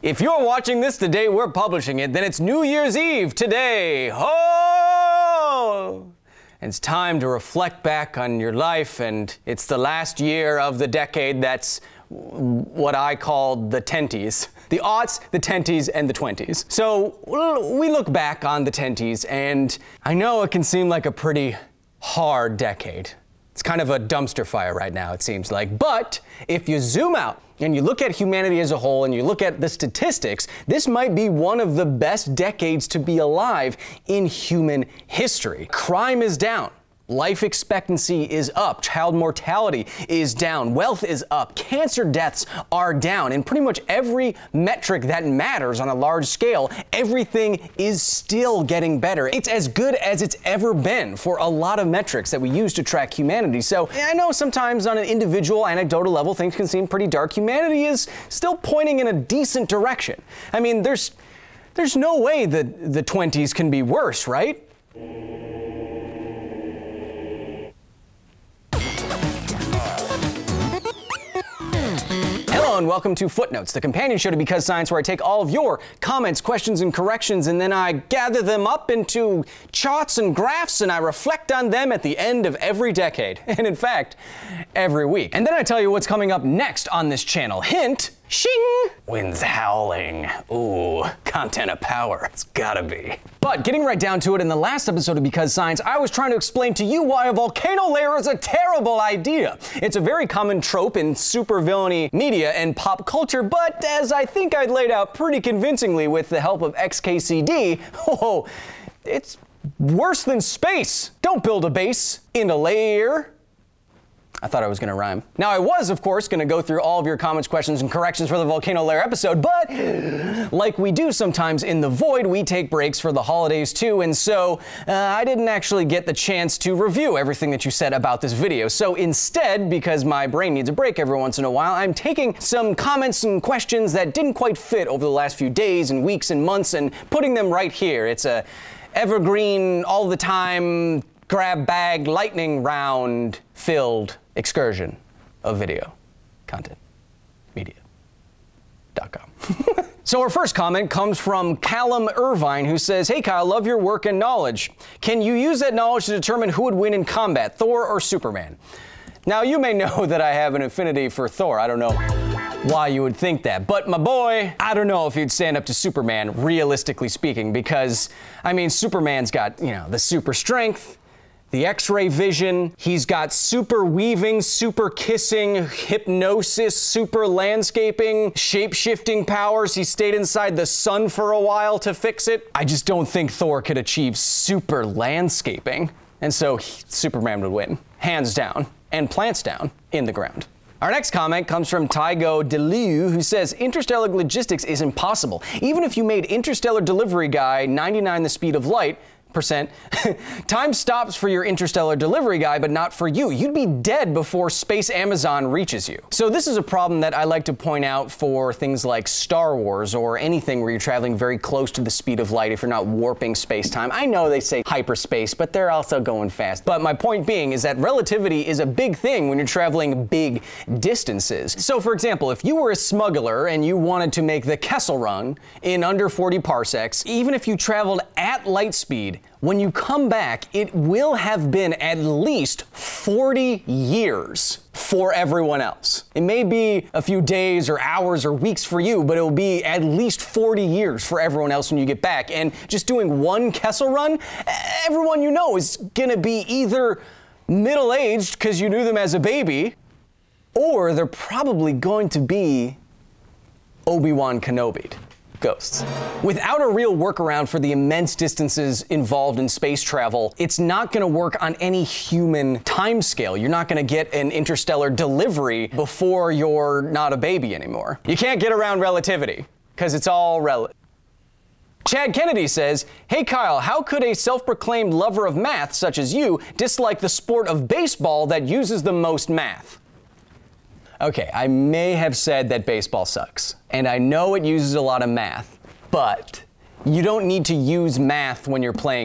If you're watching this the day we're publishing it, then it's New Year's Eve today. Oh! And it's time to reflect back on your life, and it's the last year of the decade that's what I call the tenties. The aughts, the tenties, and the 20s. So we look back on the tenties, and I know it can seem like a pretty hard decade. It's kind of a dumpster fire right now, it seems like. But if you zoom out and you look at humanity as a whole and you look at the statistics, this might be one of the best decades to be alive in human history. Crime is down. Life expectancy is up, child mortality is down, wealth is up, cancer deaths are down, and pretty much every metric that matters on a large scale, everything is still getting better. It's as good as it's ever been for a lot of metrics that we use to track humanity. So I know sometimes on an individual, anecdotal level, things can seem pretty dark. Humanity is still pointing in a decent direction. I mean, there's no way that the 20s can be worse, right? Hello and welcome to Footnotes, the companion show to Because Science, where I take all of your comments, questions, and corrections, and then I gather them up into charts and graphs, and I reflect on them at the end of every decade, and in fact, every week. And then I tell you what's coming up next on this channel. Hint, shing! Winds howling. Ooh, content of power. It's gotta be. But getting right down to it, in the last episode of Because Science, I was trying to explain to you why a volcano layer is a terrible idea. It's a very common trope in supervillainy media and pop culture, but as I think I laid out pretty convincingly with the help of XKCD, oh, it's worse than space. Don't build a base in a layer. I thought I was gonna rhyme. Now I was, of course, gonna go through all of your comments, questions, and corrections for the volcano layer episode, but like we do sometimes in The Void, we take breaks for the holidays too, and so I didn't actually get the chance to review everything that you said about this video. So instead, because my brain needs a break every once in a while, I'm taking some comments and questions that didn't quite fit over the last few days and weeks and months and putting them right here. It's a evergreen, all the time, grab bag, lightning round filled excursion of video content media.com. So our first comment comes from Callum Irvine, who says, "Hey Kyle, love your work and knowledge. Can you use that knowledge to determine who would win in combat, Thor or Superman?" Now you may know that I have an affinity for Thor. I don't know why you would think that, but my boy, I don't know if he'd stand up to Superman, realistically speaking, because I mean, Superman's got, you know, the super strength, the X-ray vision, he's got super weaving, super kissing, hypnosis, super landscaping, shape-shifting powers. He stayed inside the sun for a while to fix it. I just don't think Thor could achieve super landscaping. And so Superman would win, hands down, and plants down in the ground. Our next comment comes from Tygo Deliu, who says, "Interstellar Logistics is impossible. Even if you made Interstellar Delivery Guy 99 the speed of light, time stops for your interstellar delivery guy, but not for you. You'd be dead before Space Amazon reaches you." So this is a problem that I like to point out for things like Star Wars or anything where you're traveling very close to the speed of light if you're not warping space-time. I know they say hyperspace, but they're also going fast. But my point being is that relativity is a big thing when you're traveling big distances. So for example, if you were a smuggler and you wanted to make the Kessel Run in under 40 parsecs, even if you traveled at light speed, when you come back, it will have been at least 40 years for everyone else. It may be a few days or hours or weeks for you, but it will be at least 40 years for everyone else when you get back. And just doing one Kessel Run, everyone you know is gonna be either middle-aged because you knew them as a baby, or they're probably going to be Obi-Wan Kenobi'd. Ghosts. Without a real workaround for the immense distances involved in space travel, it's not gonna work on any human timescale. You're not gonna get an interstellar delivery before you're not a baby anymore. You can't get around relativity, because it's all relative. Chad Kennedy says, "Hey Kyle, how could a self-proclaimed lover of math such as you dislike the sport of baseball that uses the most math?" Okay, I may have said that baseball sucks, and I know it uses a lot of math, but you don't need to use math when you're playing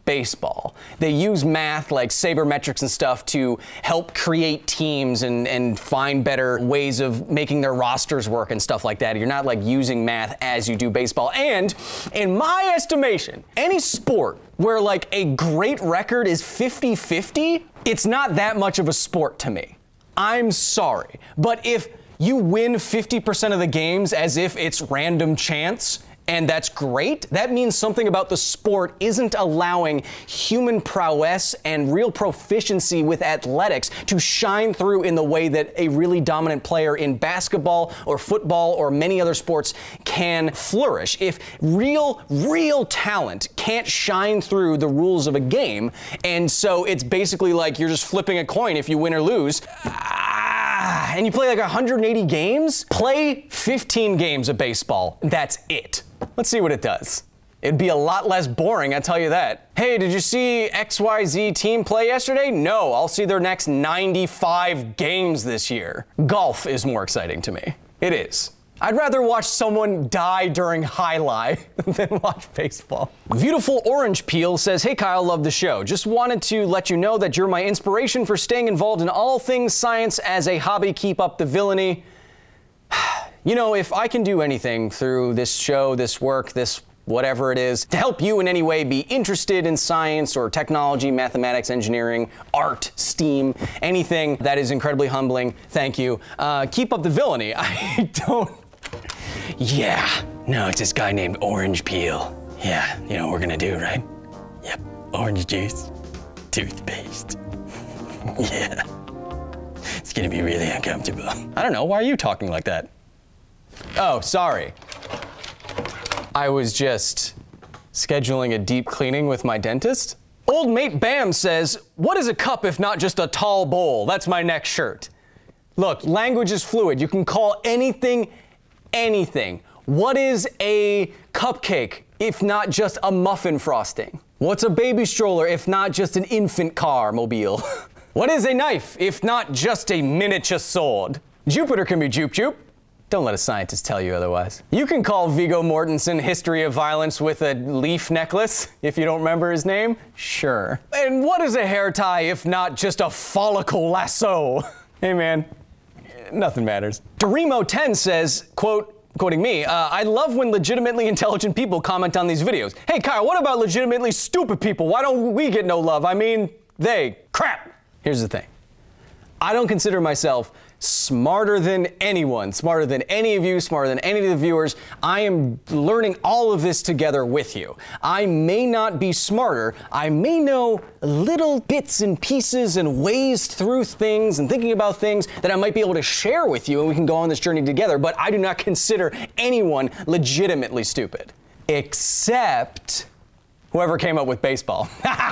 baseball. They use math like sabermetrics and stuff to help create teams and find better ways of making their rosters work and stuff like that. You're not like using math as you do baseball. And in my estimation, any sport where like a great record is 50-50, it's not that much of a sport to me. I'm sorry. But if you win 50% of the games as if it's random chance, and that's great, that means something about the sport isn't allowing human prowess and real proficiency with athletics to shine through in the way that a really dominant player in basketball or football or many other sports can flourish. If real talent can't shine through the rules of a game, and so it's basically like you're just flipping a coin if you win or lose, and you play like 180 games, play 15 games of baseball. That's it. Let's see what it does. It'd be a lot less boring, I tell you that. Hey, did you see XYZ team play yesterday? No, I'll see their next 95 games this year. Golf is more exciting to me. It is. I'd rather watch someone die during highlight than watch baseball. Beautiful Orange Peel says, hey Kyle, love the show. Just wanted to let you know that you're my inspiration for staying involved in all things science as a hobby. Keep up the villainy. You know, if I can do anything through this show, this work, this whatever it is, to help you in any way be interested in science or technology, mathematics, engineering, art, STEAM, anything, that is incredibly humbling. Thank you. Keep up the villainy. I don't... Yeah. No, it's this guy named Orange Peel. Yeah, you know what we're gonna do, right? Yep. Orange juice. Toothpaste. Yeah. It's gonna be really uncomfortable. I don't know, why are you talking like that? Oh, sorry. I was just scheduling a deep cleaning with my dentist. Old Mate Bam says, what is a cup if not just a tall bowl? That's my next shirt. Look, language is fluid. You can call anything, anything. What is a cupcake if not just a muffin frosting? What's a baby stroller if not just an infant car mobile? What is a knife if not just a miniature sword? Jupiter can be Jupe Jupe. Don't let a scientist tell you otherwise. You can call Viggo Mortensen History of Violence with a leaf necklace if you don't remember his name. Sure. And what is a hair tie if not just a follicle lasso? Hey man, nothing matters. Dorimo10 says, quote, quoting me, I love when legitimately intelligent people comment on these videos. Hey Kyle, what about legitimately stupid people? Why don't we get no love? I mean, crap. Here's the thing. I don't consider myself smarter than anyone, smarter than any of you, smarter than any of the viewers. I am learning all of this together with you. I may not be smarter. I may know little bits and pieces and ways through things and thinking about things that I might be able to share with you, and we can go on this journey together, but I do not consider anyone legitimately stupid. Except whoever came up with baseball.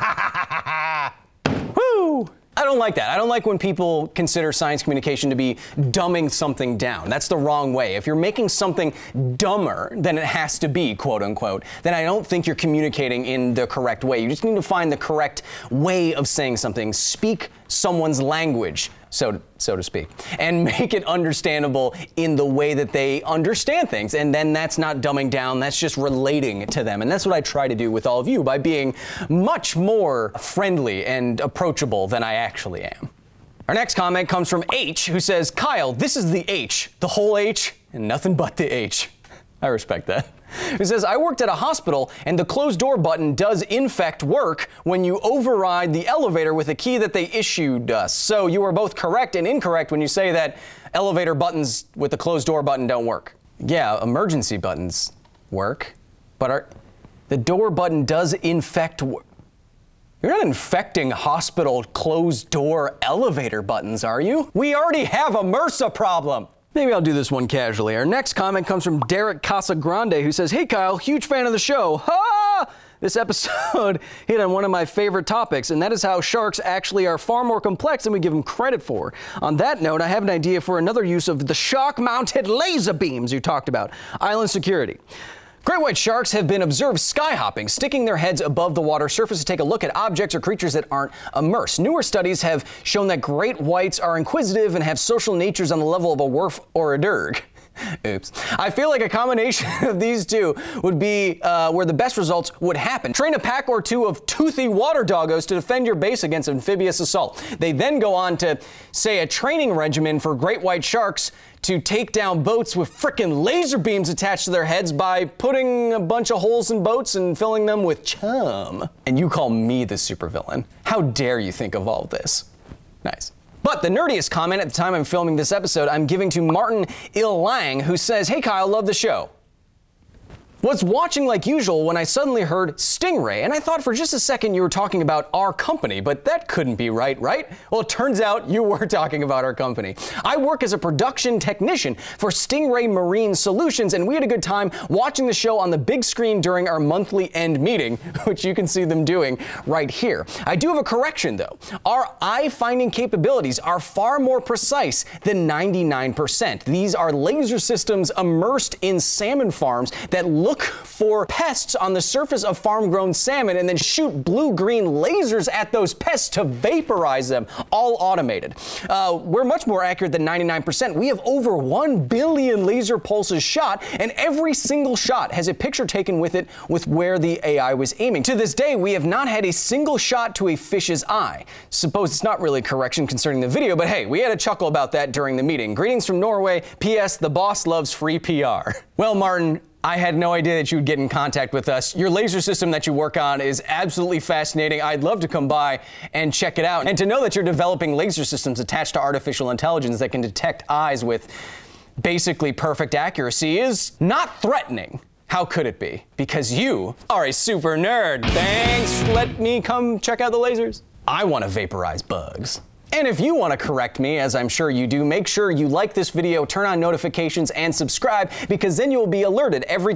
Woo! I don't like that. I don't like when people consider science communication to be dumbing something down. That's the wrong way. If you're making something dumber than it has to be, quote unquote, then I don't think you're communicating in the correct way. You just need to find the correct way of saying something. Speak someone's language, so to speak, and make it understandable in the way that they understand things. And then that's not dumbing down, that's just relating to them. And that's what I try to do with all of you by being much more friendly and approachable than I actually am. Our next comment comes from H, who says, Kyle, this is the H, the whole H, and nothing but the H. I respect that. Who says, I worked at a hospital and the closed door button does in fact work when you override the elevator with a key that they issued us. So you are both correct and incorrect when you say that elevator buttons with the closed door button don't work. Yeah, emergency buttons work, but the door button does in fact work. You're not infecting hospital closed door elevator buttons, are you? We already have a MRSA problem. Maybe I'll do this one casually. Our next comment comes from Derek Casagrande, who says, hey Kyle, huge fan of the show. Ha! This episode hit on one of my favorite topics, and that is how sharks actually are far more complex than we give them credit for. On that note, I have an idea for another use of the shock-mounted laser beams you talked about. Island security. Great white sharks have been observed sky-hopping, sticking their heads above the water surface to take a look at objects or creatures that aren't immersed. Newer studies have shown that great whites are inquisitive and have social natures on the level of a werf or a derg. Oops. I feel like a combination of these two would be where the best results would happen. Train a pack or two of toothy water doggos to defend your base against amphibious assault. They then go on to say a training regimen for great white sharks to take down boats with frickin' laser beams attached to their heads by putting a bunch of holes in boats and filling them with chum. And you call me the supervillain. How dare you think of all this? Nice. But the nerdiest comment at the time I'm filming this episode, I'm giving to Martin Ilang, who says, "Hey Kyle, love the show. Was watching like usual when I suddenly heard Stingray, and I thought for just a second you were talking about our company, but that couldn't be right? Well, it turns out you were talking about our company. I work as a production technician for Stingray Marine Solutions, and we had a good time watching the show on the big screen during our monthly end meeting, which you can see them doing right here. I do have a correction though. Our eye-finding capabilities are far more precise than 99%. These are laser systems immersed in salmon farms that look for pests on the surface of farm-grown salmon and then shoot blue-green lasers at those pests to vaporize them, all automated. We're much more accurate than 99%. We have over 1 billion laser pulses shot, and every single shot has a picture taken with it with where the AI was aiming. To this day, we have not had a single shot to a fish's eye. Suppose it's not really a correction concerning the video, but hey, we had a chuckle about that during the meeting. Greetings from Norway. P.S. The boss loves free PR. Well, Martin, I had no idea that you would get in contact with us. Your laser system that you work on is absolutely fascinating. I'd love to come by and check it out. And to know that you're developing laser systems attached to artificial intelligence that can detect eyes with basically perfect accuracy is not threatening. How could it be? Because you are a super nerd. Thanks. Let me come check out the lasers. I want to vaporize bugs. And if you want to correct me, as I'm sure you do, make sure you like this video, turn on notifications, and subscribe, because then you'll be alerted every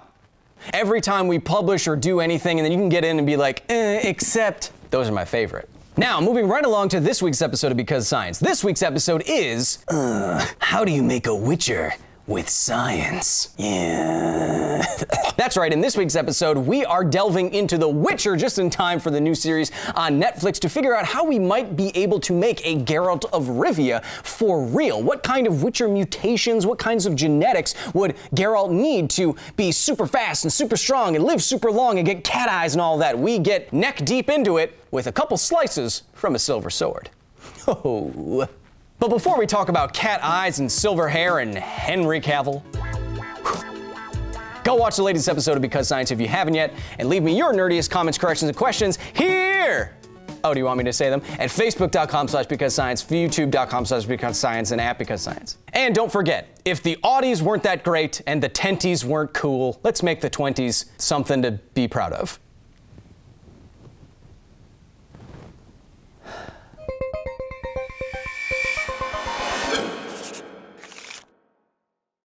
time we publish or do anything, and then you can get in and be like, except those are my favorite. Now, moving right along to this week's episode of Because Science. This week's episode is, how do you make a Witcher with science? Yeah. That's right, in this week's episode, we are delving into The Witcher just in time for the new series on Netflix to figure out how we might be able to make a Geralt of Rivia for real. What kind of Witcher mutations, what kinds of genetics would Geralt need to be super fast and super strong and live super long and get cat eyes and all that? We get neck deep into it with a couple slices from a silver sword. Oh. But before we talk about cat eyes and silver hair and Henry Cavill, go watch the latest episode of Because Science if you haven't yet, and leave me your nerdiest comments, corrections, and questions here. Oh, do you want me to say them? At facebook.com/BecauseScience, youtube.com/BecauseScience, and at Because Science. And don't forget, if the Audis weren't that great and the tenties weren't cool, let's make the 20s something to be proud of.